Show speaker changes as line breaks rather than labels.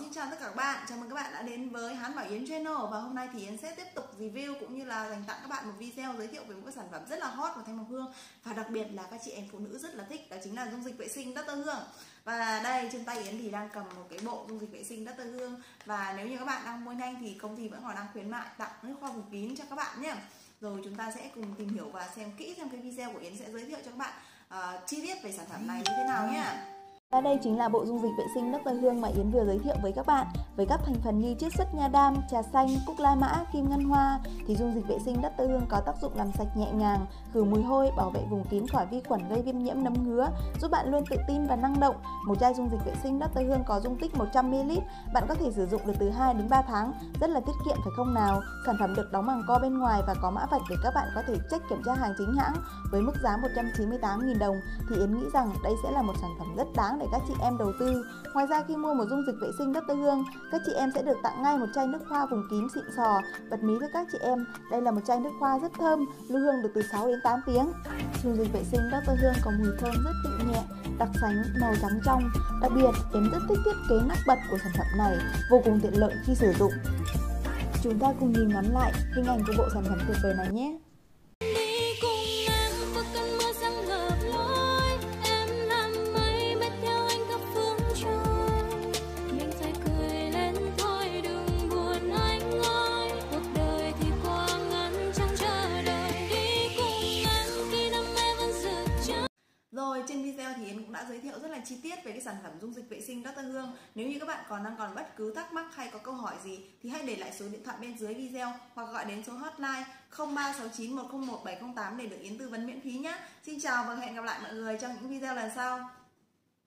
Xin chào tất cả các bạn, chào mừng các bạn đã đến với Hán Bảo Yến Channel. Và hôm nay thì Yến sẽ tiếp tục review cũng như là dành tặng các bạn một video giới thiệu về một cái sản phẩm rất là hot của Thanh Ngọc Hương. Và đặc biệt là các chị em phụ nữ rất là thích, đó chính là dung dịch vệ sinh Dr. Hương. Và đây trên tay Yến thì đang cầm một cái bộ dung dịch vệ sinh Dr. Hương. Và nếu như các bạn đang mua nhanh thì công ty vẫn còn đang khuyến mại tặng nước hoa vùng kín cho các bạn nhé. Rồi chúng ta sẽ cùng tìm hiểu và xem kỹ xem cái video của Yến sẽ giới thiệu cho các bạn chi tiết về sản phẩm này như thế nào nhé.
Và đây chính là bộ dung dịch vệ sinh Dr. Hương mà Yến vừa giới thiệu với các bạn. Với các thành phần như chiết xuất nha đam, trà xanh, cúc la mã, kim ngân hoa thì dung dịch vệ sinh Dr. Hương có tác dụng làm sạch nhẹ nhàng, khử mùi hôi, bảo vệ vùng kín khỏi vi khuẩn gây viêm nhiễm nấm ngứa, giúp bạn luôn tự tin và năng động. Một chai dung dịch vệ sinh Dr. Hương có dung tích 100ml, bạn có thể sử dụng được từ 2 đến 3 tháng, rất là tiết kiệm phải không nào? Sản phẩm được đóng bằng co bên ngoài và có mã vạch để các bạn có thể check kiểm tra hàng chính hãng. Với mức giá 198.000 đồng thì Yến nghĩ rằng đây sẽ là một sản phẩm rất đáng để các chị em đầu tư. Ngoài ra khi mua một dung dịch vệ sinh Dr. Hương, các chị em sẽ được tặng ngay một chai nước hoa vùng kín xịn sò. Bật mí với các chị em, đây là một chai nước hoa rất thơm, lưu hương được từ 6 đến 8 tiếng. Dung dịch vệ sinh Dr. Hương có mùi thơm rất dịu nhẹ, đặc sánh, màu trắng trong. Đặc biệt, Yến rất thích thiết kế nắp bật của sản phẩm này, vô cùng tiện lợi khi sử dụng. Chúng ta cùng nhìn ngắm lại hình ảnh của bộ sản phẩm tuyệt vời này nhé.
Rồi trên video thì Yến cũng đã giới thiệu rất là chi tiết về cái sản phẩm dung dịch vệ sinh Dr. Hương. Nếu như các bạn còn bất cứ thắc mắc hay có câu hỏi gì thì hãy để lại số điện thoại bên dưới video hoặc gọi đến số hotline 0369 101 708 để được Yến tư vấn miễn phí nhé. Xin chào và hẹn gặp lại mọi người trong những video lần sau.